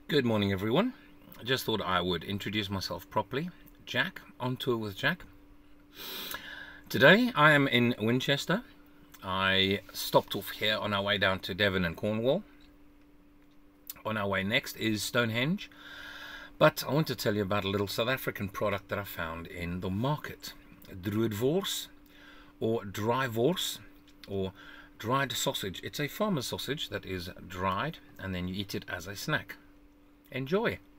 Good morning, everyone. I just thought I would introduce myself properly. Jack, on tour with Jack. Today I am in Winchester. I stopped off here on our way down to Devon and Cornwall. On our way next is Stonehenge. But I want to tell you about a little South African product that I found in the market. Drywors, or Drywors, or dried sausage. It's a farmer's sausage that is dried and then you eat it as a snack. Enjoy!